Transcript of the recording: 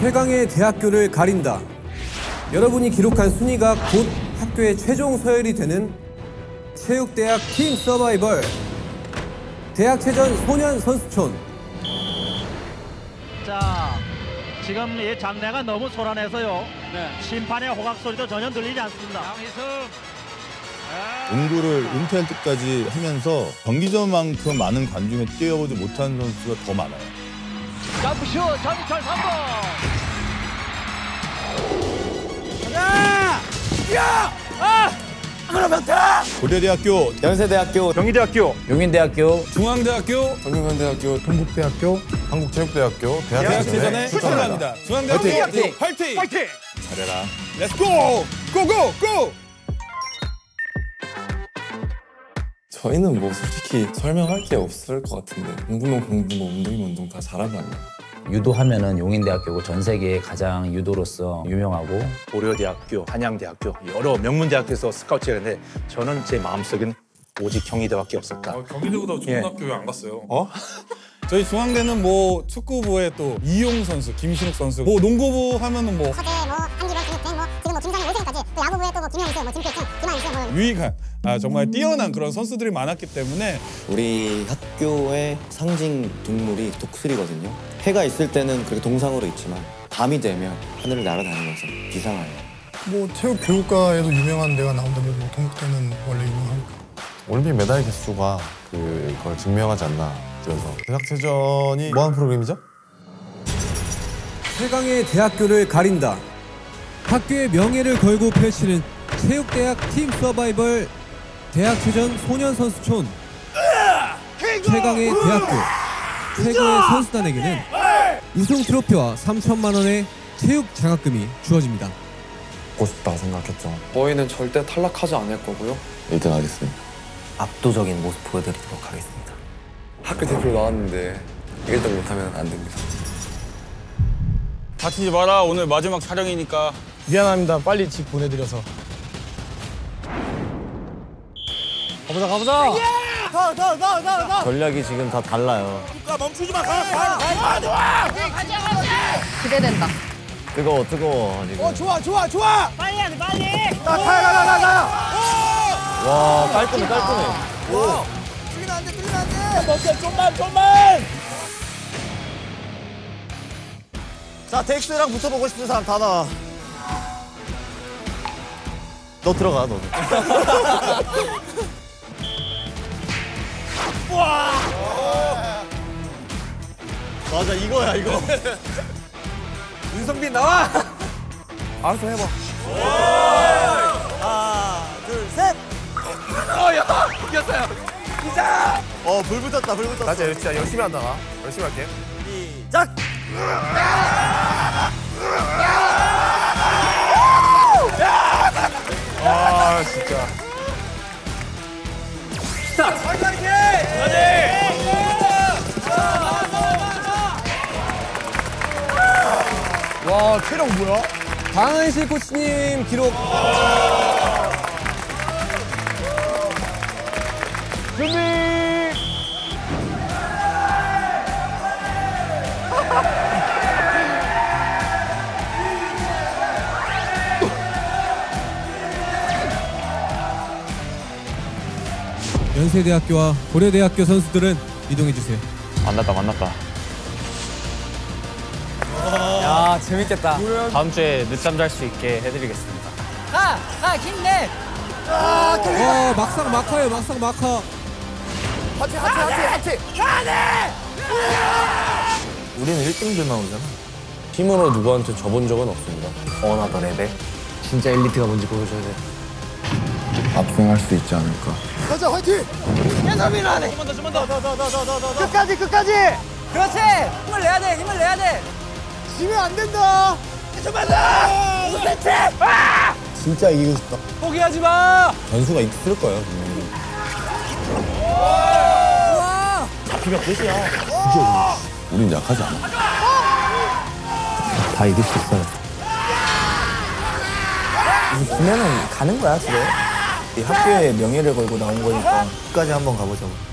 최강의 대학교를 가린다. 여러분이 기록한 순위가 곧 학교의 최종 서열이 되는 체육대학 팀 서바이벌 대학체전 소년 선수촌. 자, 지금 이 장내가 너무 소란해서요. 네. 심판의 호각 소리도 전혀 들리지 않습니다. 농구를 은퇴할 때까지 하면서 경기전만큼 많은 관중에 뛰어보지 못한 선수가 더 많아요. 점프슛 전희철 3번. 가자! 뛰어! 아! 그러면타! 고려대학교, 연세대학교, 경희대학교, 용인대학교, 중앙대학교, 경영관대학교, 동국대학교, 한국체육대학교, 대학체전에 출전합니다. 중앙대학교 화이팅! 파이팅! 잘해라. 렛츠 고! 고고! 고! 저희는 뭐 솔직히 설명할 게 없을 것 같은데 공부면 공부, 뭐 운동이면 운동 다 잘하잖아요. 유도하면은 용인대학교고 전 세계에 가장 유도로서 유명하고 고려대학교, 한양대학교 여러 명문대학교에서 스카우트를 했는데 저는 제 마음속엔 오직 경희대밖에 없었다. 경희대보다 좋은 학교 왜 안 갔어요? 저희 중앙대는 뭐 축구부에 또 이용 선수, 김신욱 선수, 뭐 농구부 하면은 뭐 서재, 뭐 한기범, 김익태, 뭐 지금 뭐 김상희, 오세근까지 또 야구부에 또 뭐 김영수, 뭐 진필천, 김한수, 뭐 유익한 정말 뛰어난 그런 선수들이 많았기 때문에 우리 학교의 상징 동물이 독수리거든요. 해가 있을 때는 그렇게 동상으로 있지만 밤이 되면 하늘을 날아다니면서 비상하요. 뭐 체육 교육과에도 유명한 데가 나온다면 뭐 동국대는 원래 유명하니까. 올림픽 메달 개수가 그걸 증명하지 않나. 그래서 대학체전이 뭐하는 프로그램이죠? 최강의 대학교를 가린다. 학교의 명예를 걸고 펼치는 체육대학 팀 서바이벌 대학체전 소년 선수촌. 최강의 대학교, 최고의 선수단에게는 우승 트로피와 3천만 원의 체육 장학금이 주어집니다. 보고 싶다 생각했죠. 저희는 절대 탈락하지 않을 거고요. 1등 하겠습니다. 압도적인 모습 보여드리도록 하겠습니다. 학교 대표 나왔는데 1등 못하면 안 됩니다. 다치지 마라. 오늘 마지막 촬영이니까. 미안합니다. 빨리 집 보내드려서. 가보자. 전략이 지금 다 달라요. 멈추지 마. 가. 기대된다. 뜨거워 지금. 좋아. 빨리 해야 돼, 빨리. 가. 와 깔끔해. 오. 뚫리면 안 돼. 좀만. 자 텍스랑 붙어보고 싶은 사람 다 나와. 너 들어가 너도. 와. 맞아 이거야 이거. 윤성빈 나와. 알아서 해봐. 하나 둘 셋. 야, 이겼어요. 시작. 불 붙었다. 나 진짜 열심히 한다. 열심히 할게. 시작. 아 진짜. 와 체력 뭐야? 강은실 코치님 기록. 준비. 연세대학교와 고려대학교 선수들은 이동해주세요. 만났다. 야 재밌겠다. 다음 주에 늦잠 잘 수 있게 해드리겠습니다. 가, 힘내. 와 막상 막하예요. 막상 막하. 하트. 우리는 1등들 나오잖아. 팀으로 누구한테 져본 적은 없습니다. 어나더 레벨. 진짜 엘리트가 뭔지 보여줘야 돼. 압승할 수 있지 않을까. 가자 화이팅. 좀만 더. 끝까지. 그렇지. 힘을 내야 돼. 지면 안 된다. 좀만 더. 진짜 이기고 싶다. 포기하지 마. 변수가 있을 거예요 분명히. 잡히면 끝이야. 우린 약하지 않아. 다 이길 수 있어요. 지면은 가는 거야 집에. 이 학교의 명예를 걸고 나온 거니까 끝까지 한번 가보자고.